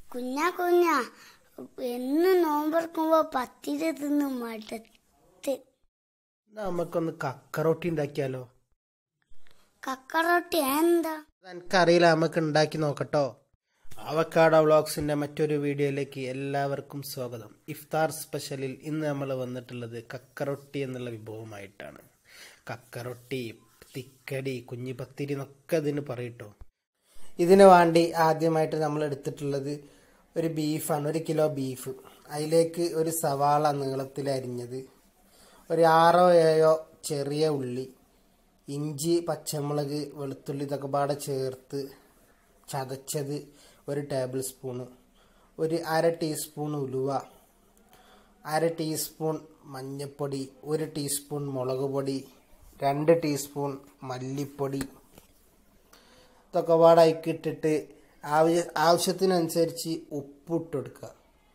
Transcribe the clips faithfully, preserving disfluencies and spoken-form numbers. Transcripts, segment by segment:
കുഞ്ഞാ കുഞ്ഞാ എന്ന് നോമ്പെടുക്കുമ്പോ പത്തിരി തിന്ന് മടുത്ത്. നമുക്കൊന്ന് കക്കറൊട്ടി ഉണ്ടാക്കിയാലോ? കക്കറൊട്ടി എന്താ? എനിക്കറിയില്ല, നമുക്ക് ഉണ്ടാക്കി നോക്കട്ടോ. അവക്കാഡോ വ്ളോഗ്സിന്റെ മറ്റൊരു വീഡിയോയിലേക്ക് എല്ലാവർക്കും സ്വാഗതം. ഇഫ്താർ സ്പെഷ്യലിൽ ഇന്ന് നമ്മൾ വന്നിട്ടുള്ളത് കക്കറൊട്ടി എന്നുള്ള വിഭവമായിട്ടാണ്. കക്കറൊട്ടി, തിക്കടി, കുഞ്ഞിപ്പത്തിരി എന്നൊക്കെ ഇതിന് പറയട്ടോ. ഇതിനു വേണ്ടി ആദ്യമായിട്ട് നമ്മൾ എടുത്തിട്ടുള്ളത് ഒരു ബീഫാണ്, ഒരു കിലോ ബീഫ്. അതിലേക്ക് ഒരു സവാള നീളത്തിൽ അരിഞ്ഞത്, ഒരു ആറോ ഏഴോ ചെറിയ ഉള്ളി, ഇഞ്ചി, പച്ചമുളക്, വെളുത്തുള്ളി ഇതൊക്കെ പാടെ ചേർത്ത് ചതച്ചത് ഒരു ടേബിൾ സ്പൂണ്, ഒരു അര ടീസ്പൂൺ ഉലുവ, അര ടീസ്പൂൺ മഞ്ഞൾപ്പൊടി, ഒരു ടീസ്പൂൺ മുളക് പൊടി, രണ്ട് ടീസ്പൂൺ മല്ലിപ്പൊടി ഇതൊക്കെ പാടെ ഇട്ടിട്ട് ആവശ്യ ആവശ്യത്തിനനുസരിച്ച് ഉപ്പ് ഇട്ട് കൊടുക്കുക.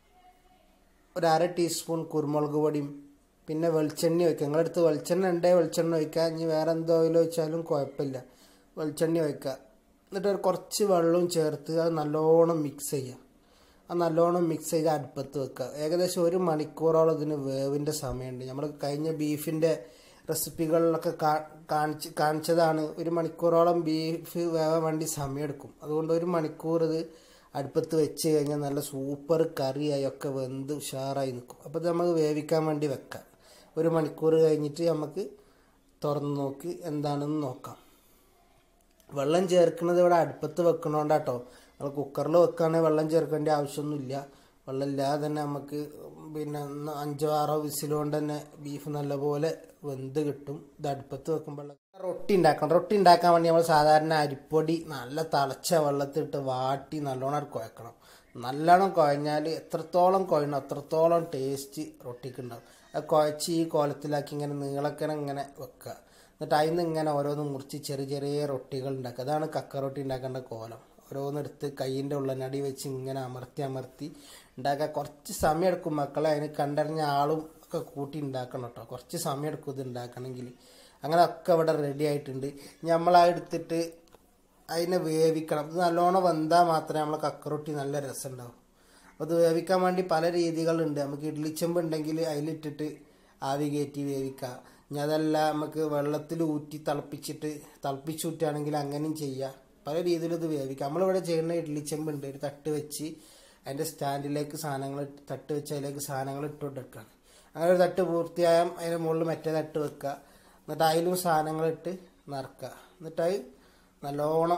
ഒരു അര ടീസ്പൂൺ കുരുമുളക് പൊടിയും, പിന്നെ വെളിച്ചെണ്ണ ഒഴിക്കുക. നിങ്ങളുടെ അടുത്ത് വെളിച്ചെണ്ണ ഉണ്ടേ വെളിച്ചെണ്ണ ഒഴിക്കുക, ഇനി വേറെ എന്തോ ഓയിൽ ഒഴിച്ചാലും കുഴപ്പമില്ല, വെളിച്ചെണ്ണ ഒഴിക്കുക. എന്നിട്ട് ഒരു കുറച്ച് വെള്ളവും ചേർത്ത് അത് നല്ലോണം മിക്സ് ചെയ്യുക. അത് നല്ലോണം മിക്സ് ചെയ്ത് അടുപ്പത്ത് വെക്കുക. ഏകദേശം ഒരു മണിക്കൂറോളം ഇതിന് വേവിൻ്റെ സമയമുണ്ട്. നമ്മൾ കഴിഞ്ഞ ബീഫിൻ്റെ റെസിപ്പികളിലൊക്കെ കാണിച്ച് കാണിച്ചതാണ്, ഒരു മണിക്കൂറോളം ബീഫ് വേവാൻ വേണ്ടി സമയമെടുക്കും. അതുകൊണ്ട് ഒരു മണിക്കൂർ ഇത് അടുപ്പത്ത് വെച്ച് കഴിഞ്ഞാൽ നല്ല സൂപ്പർ കറിയായി ഒക്കെ വെന്ത് ഉഷാറായി നിൽക്കും. അപ്പോൾ ഇത് നമുക്ക് വേവിക്കാൻ വേണ്ടി വെക്കാം. ഒരു മണിക്കൂർ കഴിഞ്ഞിട്ട് നമുക്ക് തുറന്ന് നോക്കി എന്താണെന്ന് നോക്കാം. വെള്ളം ചേർക്കുന്നത് ഇവിടെ അടുപ്പത്ത് വെക്കണോണ്ടാട്ടോ. നമ്മൾ കുക്കറിൽ വെക്കുകയാണെങ്കിൽ വെള്ളം ചേർക്കേണ്ട ആവശ്യമൊന്നുമില്ല. വെള്ളം ഇല്ലാതെ തന്നെ നമുക്ക് പിന്നെ അഞ്ചോ ആറോ വിസിലുകൊണ്ട് തന്നെ ബീഫ് നല്ലപോലെ വെന്ത് കിട്ടും. ഇത് അടുപ്പത്ത് വെക്കുമ്പോൾ റൊട്ടി ഉണ്ടാക്കണം. റൊട്ടി ഉണ്ടാക്കാൻ വേണ്ടി നമ്മൾ സാധാരണ അരിപ്പൊടി നല്ല തിളച്ച വെള്ളത്തിലിട്ട് വാട്ടി നല്ലോണം കുഴക്കണം. നല്ലോണം കുഴഞ്ഞാൽ എത്രത്തോളം കുഴണം അത്രത്തോളം ടേസ്റ്റ് റൊട്ടിക്ക് ഉണ്ടാവും. അത് കുഴച്ച് ഈ കോലത്തിലാക്കി ഇങ്ങനെ നീളക്കനം ഇങ്ങനെ വെക്കുക. എന്നിട്ട് അതിൽ നിന്ന് ഇങ്ങനെ ഓരോന്ന് മുറിച്ച് ചെറിയ ചെറിയ റൊട്ടികൾ ഉണ്ടാക്കുക. അതാണ് കക്കറൊട്ടി ഉണ്ടാക്കേണ്ട കോലം. ഓരോന്നെടുത്ത് കയ്യിൻ്റെ ഉള്ളനടി വെച്ച് ഇങ്ങനെ അമർത്തി അമർത്തി ഉണ്ടാക്കുക. കുറച്ച് സമയം എടുക്കും മക്കളെ, അതിന് കണ്ടറിഞ്ഞ ആളും ഒക്കെ കൂട്ടി ഉണ്ടാക്കണം കേട്ടോ. കുറച്ച് സമയം എടുക്കും ഇത് ഉണ്ടാക്കണമെങ്കിൽ. അങ്ങനെ ഒക്കെ ഇവിടെ റെഡി ആയിട്ടുണ്ട്. നമ്മളാ എടുത്തിട്ട് അതിനെ വേവിക്കണം. ഇത് നല്ലോണം വെന്താൽ മാത്രമേ നമ്മളെ കക്കറൊട്ടി നല്ല രസം ഉണ്ടാവും. അപ്പോൾ ഇത് വേവിക്കാൻ വേണ്ടി പല രീതികളുണ്ട്. നമുക്ക് ഇഡ്ലിച്ചെമ്പ് ഉണ്ടെങ്കിൽ അതിലിട്ടിട്ട് ആവി കയറ്റി വേവിക്കാം. ഇനി അതല്ല നമുക്ക് വെള്ളത്തിൽ ഊറ്റി തിളപ്പിച്ചിട്ട് തിളപ്പിച്ചൂറ്റുകയാണെങ്കിൽ അങ്ങനെയും ചെയ്യാം. പല രീതിയിലും ഇത് വേവിക്കാം. നമ്മളിവിടെ ചെയ്യുന്ന ഇഡ്ലിച്ചെമ്പുണ്ട്, ഒരു തട്ട് വെച്ച് അതിൻ്റെ സ്റ്റാൻഡിലേക്ക് സാധനങ്ങൾ തട്ട് വെച്ച് അതിലേക്ക് സാധനങ്ങൾ ഇട്ടുകൊണ്ടിരിക്കുകയാണ്. അങ്ങനെ ഒരു തട്ട് പൂർത്തിയായാൽ അതിൻ്റെ മുകളിൽ മറ്റേ തട്ട് വെക്കുക. എന്നിട്ട് അതിലും സാധനങ്ങളിട്ട് നിറക്കുക. എന്നിട്ട് അത് നല്ലോണം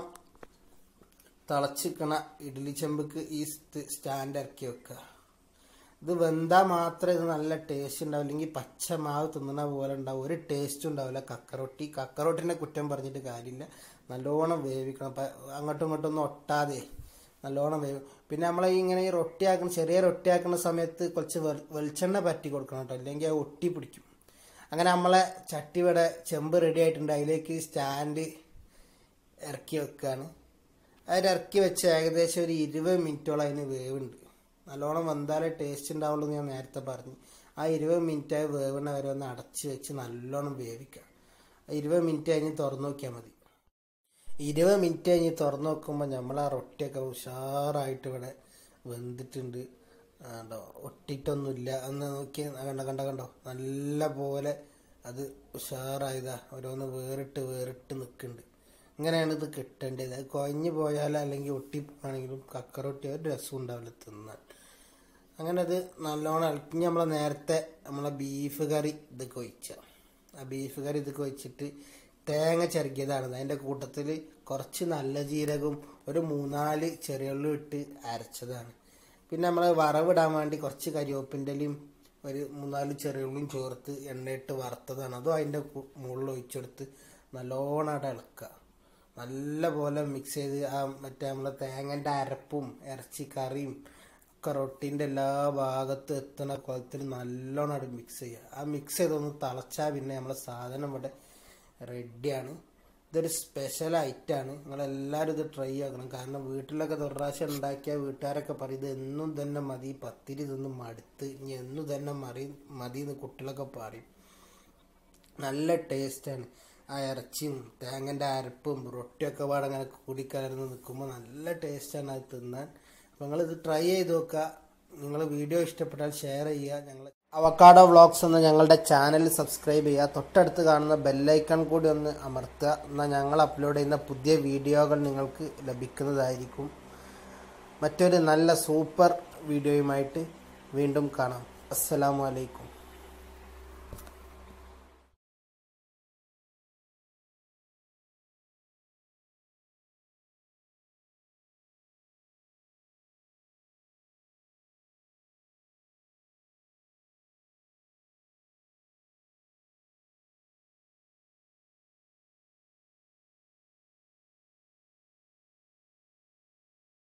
തിളച്ചിക്കണ ഇഡ്ലി ചെമ്പക്ക് ഈ സ്റ്റാൻഡ് ഇറക്കി വെക്കുക. ഇത് വെന്താൽ മാത്രമേ ഇത് നല്ല ടേസ്റ്റ് ഉണ്ടാവും. അല്ലെങ്കിൽ പച്ച മാവ് തിന്നുന്ന പോലെ ഉണ്ടാവും, ഒരു ടേസ്റ്റും ഉണ്ടാവില്ല കക്കറൊട്ടി. കക്കറൊട്ടിനെ കുറ്റം പറഞ്ഞിട്ട് കാര്യമില്ല, നല്ലോണം വേവിക്കണം. അങ്ങോട്ടും ഇങ്ങോട്ടും ഒന്നും ഒട്ടാതെ നല്ലോണം വേവും. പിന്നെ നമ്മൾ ഇങ്ങനെ ഈ റൊട്ടി ആക്കുന്ന ചെറിയ റൊട്ടി ആക്കുന്ന സമയത്ത് കുറച്ച് വെളിച്ചെണ്ണ പറ്റി കൊടുക്കണം കേട്ടോ, അല്ലെങ്കിൽ അത് ഒട്ടി പിടിക്കും. അങ്ങനെ നമ്മളെ ചട്ടി ഇവിടെ ചെമ്പ് റെഡി ആയിട്ടുണ്ട്. അതിലേക്ക് സ്റ്റാൻഡ് ഇറക്കി വെക്കുകയാണ്. അതിൽ ഇറക്കി വെച്ച് ഏകദേശം ഒരു ഇരുപത് മിനിറ്റോളം അതിന് വേവുണ്ട്. നല്ലോണം വെന്താലേ ടേസ്റ്റ് ഉണ്ടാവുള്ളൂ എന്ന് ഞാൻ നേരത്തെ പറഞ്ഞു. ആ ഇരുപത് മിനിറ്റായി വേവണ വരെ ഒന്ന് അടച്ച് വെച്ച് നല്ലോണം വേവിക്കുക. ഇരുപത് മിനിറ്റ് കഴിഞ്ഞ് തുറന്നു നോക്കിയാൽ മതി. ഇരുപത് മിനിറ്റ് കഴിഞ്ഞ് തുറന്നു നോക്കുമ്പോൾ നമ്മൾ ആ റൊട്ടിയൊക്കെ ഉഷാറായിട്ട് ഇവിടെ വെന്തിട്ടുണ്ട്. കണ്ടോ, ഒട്ടിയിട്ടൊന്നുമില്ല. അന്ന് നോക്കി കണ്ട കണ്ട കണ്ടോ നല്ല പോലെ അത് ഉഷാറായതാ. ഓരോന്ന് വേറിട്ട് വേറിട്ട് നിൽക്കുന്നുണ്ട്. ഇങ്ങനെയാണ് ഇത് കിട്ടേണ്ടത്. അത് കുഴഞ്ഞു പോയാലോ അല്ലെങ്കിൽ ഒട്ടിപ്പോണെങ്കിലും കക്കറൊട്ടി ഒരു രസം ഉണ്ടാവില്ല തിന്നാൻ. അങ്ങനെ അത് നല്ലോണം ഇളക്കി നമ്മളെ നേരത്തെ നമ്മളെ ബീഫ് കറി ഇതൊക്കെ ഒഴിച്ച ആ ബീഫ് കറി ഇതൊക്കെ ഒഴിച്ചിട്ട് തേങ്ങ ചിരകിയതാണ്. അതിൻ്റെ കൂട്ടത്തിൽ കുറച്ച് നല്ല ജീരകവും ഒരു മൂന്നാല് ചെറിയുള്ളി ഇട്ട് അരച്ചതാണ്. പിന്നെ നമ്മൾ വറവിടാൻ വേണ്ടി കുറച്ച് കരിവേപ്പിൻ്റെലയും ഒരു മൂന്നാല് ചെറിയുള്ളിയും ചേർത്ത് എണ്ണയിട്ട് വറുത്തതാണ്. അതും അതിൻ്റെ മുകളിൽ ഒഴിച്ചെടുത്ത് നല്ലോണം അവിടെ ഇളക്കുക. നല്ല പോലെ മിക്സ് ചെയ്ത് ആ മറ്റേ നമ്മളെ തേങ്ങൻ്റെ അരപ്പും ഇറച്ചി കറിയും ഒക്കെ റൊട്ടീൻ്റെ എല്ലാ ഭാഗത്തും എത്തുന്ന കുളത്തിൽ നല്ലോണം അവിടെ മിക്സ് ചെയ്യുക. ആ മിക്സ് ചെയ്തൊന്ന് തിളച്ചാൽ പിന്നെ നമ്മളെ സാധനം ഇവിടെ റെഡിയാണ്. ഇതൊരു സ്പെഷ്യൽ ഐറ്റമാണ്. നിങ്ങളെല്ലാവരും ഇത് ട്രൈ ആക്കണം. കാരണം വീട്ടിലൊക്കെ ഒരു പ്രാവശ്യം ഉണ്ടാക്കിയ വീട്ടുകാരൊക്കെ പറയും ഇത് എന്നും തന്നെ മതി, പത്തിരി ഇതൊന്നും മടുത്ത് ഇനി എന്നും തന്നെ മറി മതി എന്ന് കുട്ടികളൊക്കെ പറയും. നല്ല ടേസ്റ്റാണ്. ആ ഇറച്ചിയും തേങ്ങൻ്റെ അരപ്പും റൊട്ടിയൊക്കെ പാടെ അങ്ങനെ കൂടിക്കലർന്ന് നിൽക്കുമ്പോൾ നല്ല ടേസ്റ്റാണ് അത് തിന്നാൻ. അപ്പോൾ നിങ്ങളിത് ട്രൈ ചെയ്ത് നോക്കുക. നിങ്ങൾ വീഡിയോ ഇഷ്ടപ്പെട്ടാൽ ഷെയർ ചെയ്യുക. ഞങ്ങൾ അവക്കാഡോ വ്ളോഗ്സ് എന്ന ഞങ്ങളുടെ ചാനൽ സബ്സ്ക്രൈബ് ചെയ്യുക. തൊട്ടടുത്ത് കാണുന്ന ബെല്ലൈക്കൺ കൂടി ഒന്ന് അമർത്തുക. എന്നാൽ ഞങ്ങൾ അപ്ലോഡ് ചെയ്യുന്ന പുതിയ വീഡിയോകൾ നിങ്ങൾക്ക് ലഭിക്കുന്നതായിരിക്കും. മറ്റൊരു നല്ല സൂപ്പർ വീഡിയോയുമായിട്ട് വീണ്ടും കാണാം. അസ്സലാമു അലൈക്കും.